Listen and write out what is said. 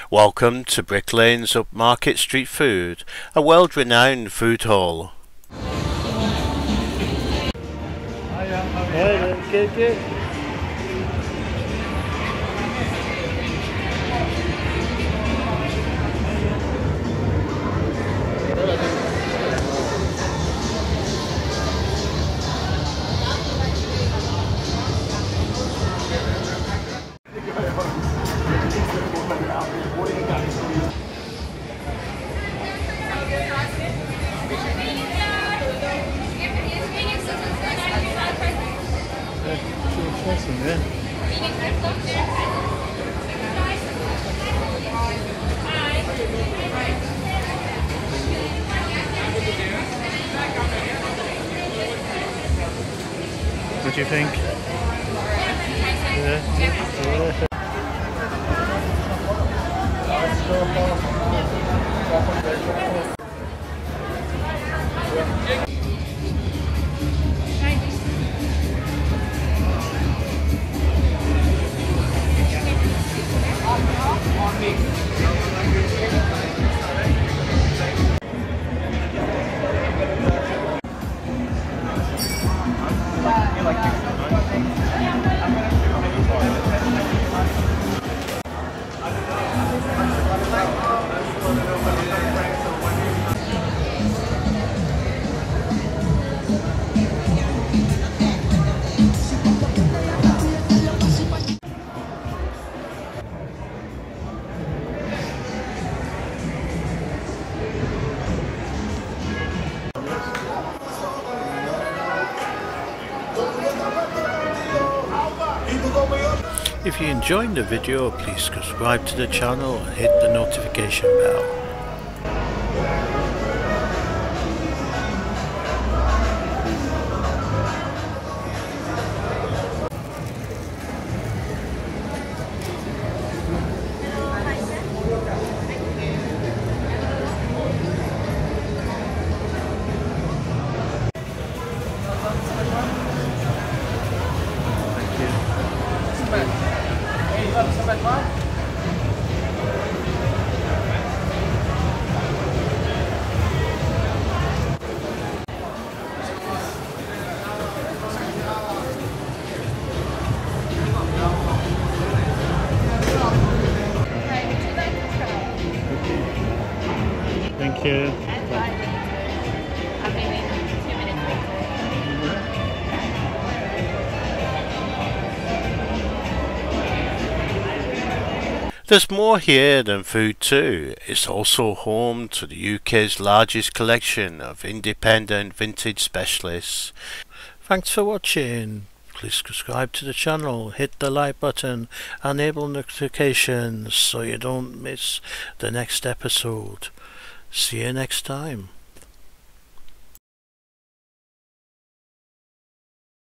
Welcome to Brick Lane's Upmarket Street Food, a world-renowned food hall. Good. What do you think? If you enjoyed the video, please subscribe to the channel and hit the notification bell. Thank you. There's more here than food too. It's also home to the UK's largest collection of independent vintage specialists. Thanks for watching. Please subscribe to the channel, hit the like button, enable notifications so you don't miss the next episode. See you next time.